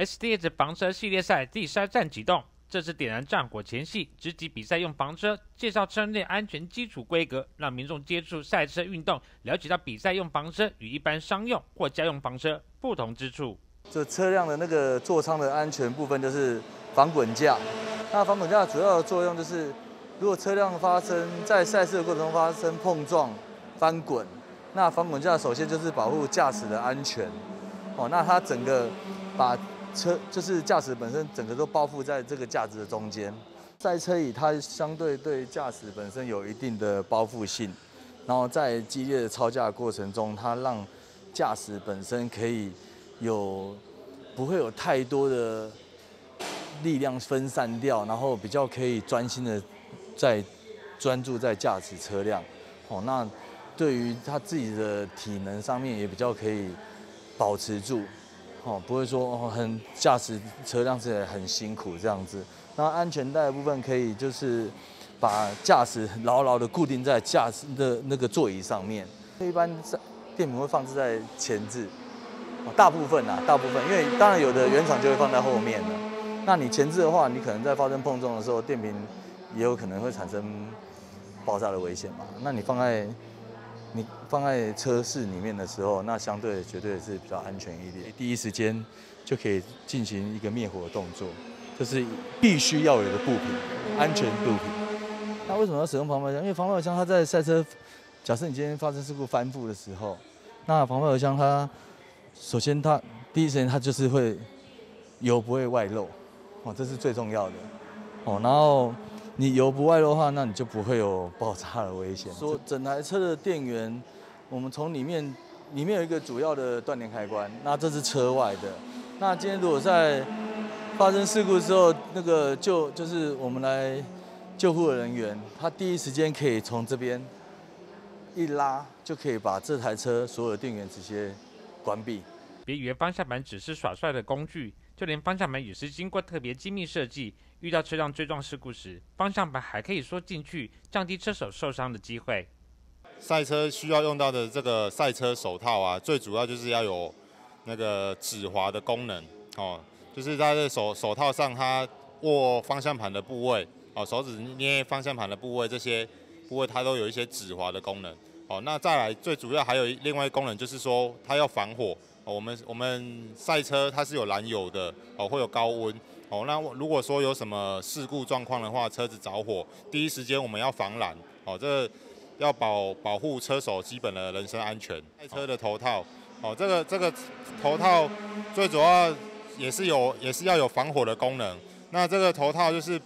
STS 房车系列赛第3站启动，这次点燃战火前夕，直击比赛用房车，介绍车内安全基础规格，让民众接触赛车运动，了解到比赛用房车与一般商用或家用房车不同之处。 这车辆的那个座舱的安全部分就是防滚架。那防滚架主要的作用就是，如果车辆在赛事的过程中发生碰撞、翻滚，那防滚架首先就是保护驾驶的安全。那它整个把就是驾驶本身整个都包覆在这个架子的中间。赛车椅它相对对驾驶本身有一定的包覆性，然后在激烈的操驾过程中，它让驾驶本身可以不会有太多的力量分散掉，然后比较可以专心的专注在驾驶车辆。那对于他自己的体能上面也比较可以保持住。不会说驾驶车辆是很辛苦这样子。那安全带的部分可以就是把驾驶牢牢的固定在驾驶的那个座椅上面。一般电瓶会放置在前置，大部分，因为当然有的原厂就会放在后面了。那你前置的话，你可能在发生碰撞的时候，电瓶也有可能会产生爆炸的危险嘛。那你放在车室里面的时候，那相对绝对是比较安全一点，第一时间就可以进行一个灭火的动作，这是必须要有的步频，安全步频。那为什么要使用防爆箱？因为防爆箱它在赛车，假设你今天发生事故翻覆的时候，那防爆箱它首先它第一时间它就是会油不会外漏，这是最重要的。然后你油不外漏的话，那你就不会有爆炸的危险。说整台车的电源，我们从里面有一个主要的断联开关，那这是车外的。那今天如果在发生事故的时候，那个就是我们来救护的人员，他第一时间可以从这边一拉，就可以把这台车所有的电源直接关闭。 别以为方向盘只是耍帅的工具，就连方向盘也是经过特别精密设计。遇到车辆追撞事故时，方向盘还可以缩进去，降低车手受伤的机会。 赛车需要用到的这个赛车手套啊，最主要就是要有那个止滑的功能就是在这手套上，它握方向盘的部位手指捏方向盘的部位，这些部位它都有一些止滑的功能。那再来最主要还有另外一个功能，就是说它要防火。我们赛车它是有燃油的会有高温。那如果说有什么事故状况的话，车子着火，第一时间我们要防燃这要保护车手基本的人身安全。赛车的头套这个头套最主要也是要有防火的功能。那这个头套就是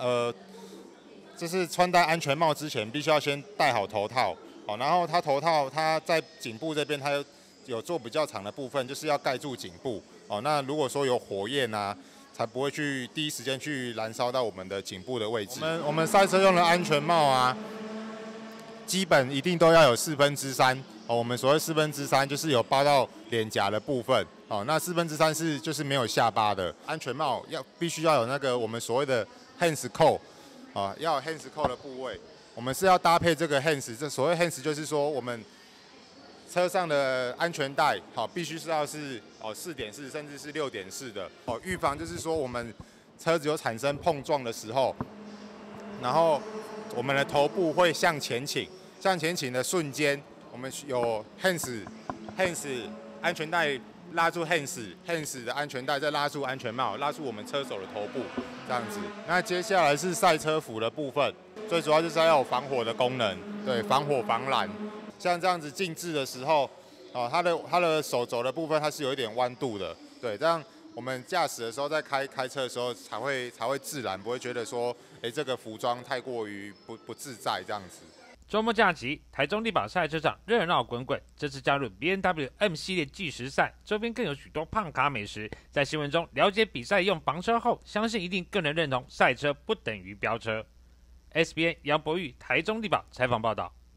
就是穿戴安全帽之前必须要先戴好头套然后头套它在颈部这边它有做比较长的部分，就是要盖住颈部那如果说有火焰啊，才不会去第一时间去燃烧到我们的颈部的位置。我们赛车用的安全帽啊，基本一定都要有3/4我们所谓3/4就是有包到脸颊的部分那3/4就是没有下巴的安全帽必须要有那个我们所谓的 hands 扣要有 hands 扣的部位。我们是要搭配这个 hands， 这所谓 hands 就是说我们车上的安全带必须是要是4.4甚至是6.4的预防就是说我们车子有产生碰撞的时候，然后我们的头部会向前倾的瞬间，我们有 hands 安全带拉住 hands 的安全带，再拉住安全帽，拉住我们车手的头部这样子。那接下来是赛车服的部分，最主要就是要有防火的功能，对，防火防燃。像这样子静置的时候它的手肘的部分它是有一点弯度的，对，这样我们驾驶的时候在开车的时候才会自然，不会觉得说这个服装太过于不自在这样子。 周末假期，台中立宝赛车场热闹滚滚，这次加入 BMW M 系列计时赛，周边更有许多胖卡美食。在新闻中了解比赛用房车后，相信一定更能认同赛车不等于飙车。SBN 杨博玉台中立宝采访报道。